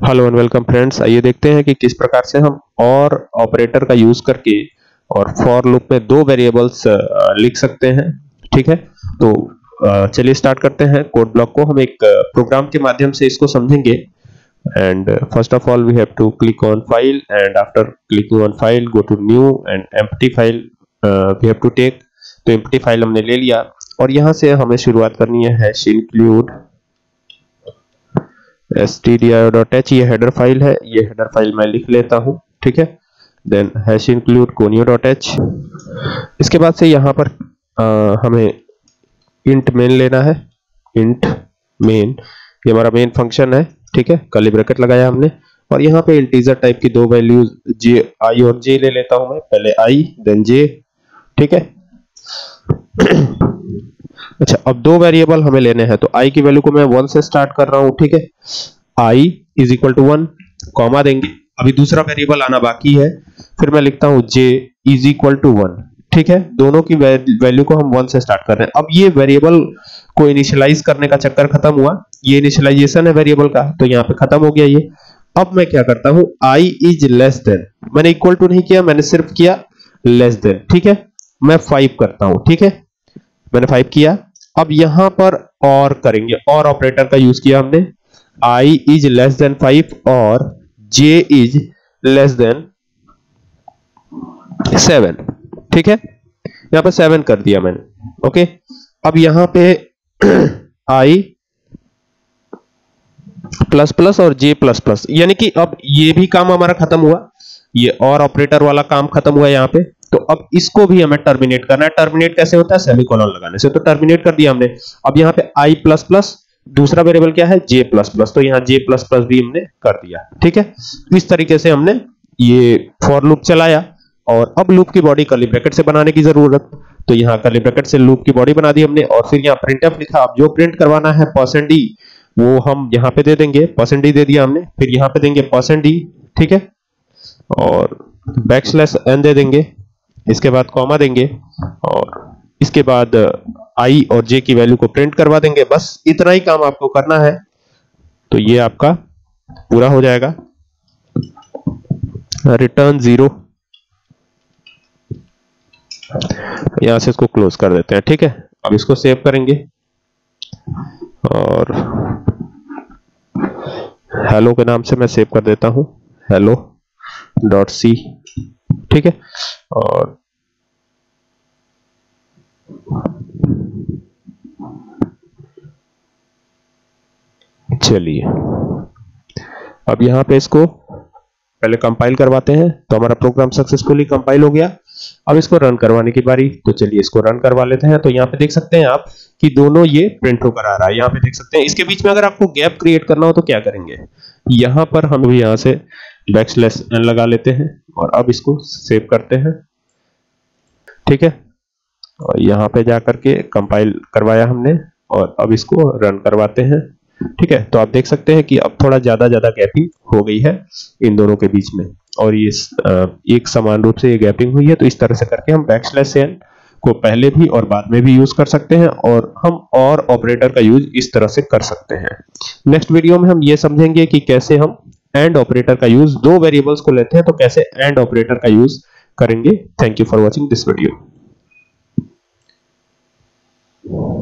Hello and welcome friends. आइए देखते हैं कि किस प्रकार से हम और ऑपरेटर का यूज करके और फॉर लूप में दो वेरिएबल्स लिख सकते हैं। ठीक है, तो चलिए स्टार्ट करते हैं कोड ब्लॉक को। हम एक प्रोग्राम के माध्यम से इसको समझेंगे। And first of all we have to click on file and after clicking on file go to new and empty file we have to take. तो एम्प्टी फाइल हमने ले लिया और यहां से हमें शुरुआत करनी है हैश इंक्लूड stdio.h। ये हेडर फाइल है, ये हेडर फाइल मैं लिख लेता हूं। ठीक है, देन हैश इंक्लूड conio.h। इसके बाद से यहां पर हमें इंट मेन लेना है। इंट मेन ये हमारा मेन फंक्शन है। ठीक है, कर्ली ब्रैकेट लगाया हमने और यहां पे इंटीजर टाइप की दो वैल्यूज j i और j ले लेता हूं मैं, पहले i देन j। ठीक है अच्छा, अब दो वेरिएबल हमें लेने हैं तो i की वैल्यू को मैं 1 से स्टार्ट कर रहा हूं। ठीक है, i is equal to 1 comma देंगे। अभी दूसरा वेरिएबल आना बाकी है, फिर मैं लिखता हूं j इज इक्वल टू 1। ठीक है, दोनों की वैल्यू को हम 1 से स्टार्ट कर रहे हैं। अब ये वेरिएबल को इनिशियलाइज करने का चक्कर खत्म हुआ, ये इनिशियलाइजेशन है वेरिएबल का, तो यहाँ पे खत्म हो गया ये। अब मैं क्या करता हूं, i इज लेस देन, मैंने इक्वल टू नहीं किया, मैंने सिर्फ किया लेस देन। ठीक है, मैं 5 करता हूं। ठीक है, मैंने 5 किया। अब यहां पर और करेंगे, और ऑपरेटर का यूज किया हमने। i इज लेस देन 5 और j इज लेस देन 7। ठीक है, यहां पर 7 कर दिया मैंने। ओके, अब यहां पे i प्लस प्लस और j प्लस प्लस, यानी कि अब ये भी काम हमारा खत्म हुआ, ये और ऑपरेटर वाला काम खत्म हुआ यहाँ पे। तो अब इसको भी हमें टर्मिनेट करना है। टर्मिनेट कैसे होता है, सेमीकोलन लगाने से। तो टर्मिनेट कर दिया हमने। अब यहाँ पे i प्लस प्लस, दूसरा वेरिएबल क्या है j प्लस प्लस, तो यहाँ j प्लस प्लस भी हमने कर दिया। ठीक है, इस तरीके से हमने ये फॉर लूप चलाया। और अब लूप की बॉडी कर्ली ब्रैकेट से बनाने की जरूरत, तो यहाँ कर्ली ब्रैकेट से लूप की बॉडी बना दी हमने और फिर यहाँ प्रिंटफ लिखा। अब जो प्रिंट करवाना है %d वो हम यहाँ पे दे देंगे, %d दे दिया हमने, फिर यहाँ पे देंगे %d। ठीक है, और \n दे देंगे, इसके बाद कॉमा देंगे और इसके बाद i और j की वैल्यू को प्रिंट करवा देंगे। बस इतना ही काम आपको करना है, तो ये आपका पूरा हो जाएगा। रिटर्न 0, यहां से इसको क्लोज कर देते हैं। ठीक है, अब इसको सेव करेंगे और हेलो के नाम से मैं सेव कर देता हूं, hello.c। ठीक है, और चलिए अब यहां पे इसको पहले कंपाइल करवाते हैं। तो हमारा प्रोग्राम सक्सेसफुली कंपाइल हो गया। अब इसको रन करवाने की बारी, तो चलिए इसको रन करवा लेते हैं। तो यहाँ पे देख सकते हैं आप कि दोनों ये प्रिंट होकर आ रहा है। यहाँ पे देख सकते हैं, इसके बीच में अगर आपको गैप क्रिएट करना हो तो क्या करेंगे, यहाँ पर हम भी यहाँ से \n लगा लेते हैं और अब इसको सेव करते हैं। ठीक है, और यहाँ पे जाकर के कंपाइल करवाया हमने और अब इसको रन करवाते हैं। ठीक है, तो आप देख सकते हैं कि अब थोड़ा ज्यादा गैपिंग हो गई है इन दोनों के बीच में और ये एक समान रूप से ये गैपिंग हुई है। तो इस तरह से करके हम \n को पहले भी और बाद में भी यूज कर सकते हैं और हम और ऑपरेटर का यूज इस तरह से कर सकते हैं। नेक्स्ट वीडियो में हम ये समझेंगे कि कैसे हम एंड ऑपरेटर का यूज, दो वेरिएबल्स को लेते हैं तो कैसे एंड ऑपरेटर का यूज करेंगे। Thank you for watching this video.